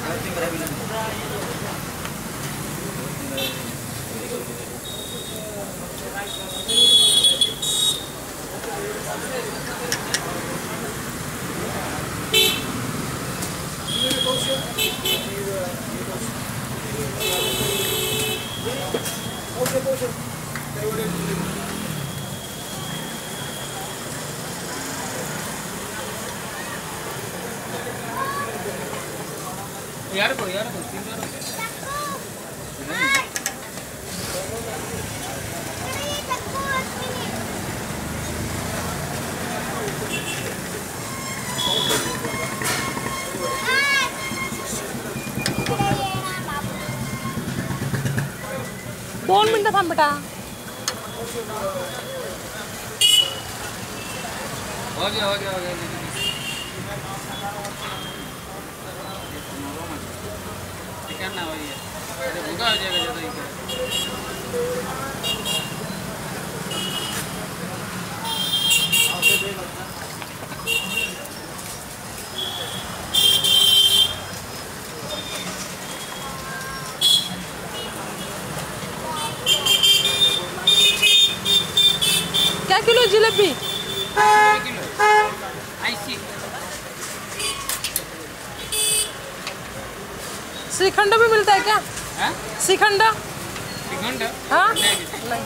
यार को 3 बार दोन मिनिटं थांब बेटा. हो गया करना वही है. अरे भूखा हो जाएगा ज़्यादा ही क्या किलो जलेबी? किलो ऐसी. श्रीखंड भी मिलता है क्या? हाँ? श्रीखंड? श्रीखंड? हाँ? नहीं.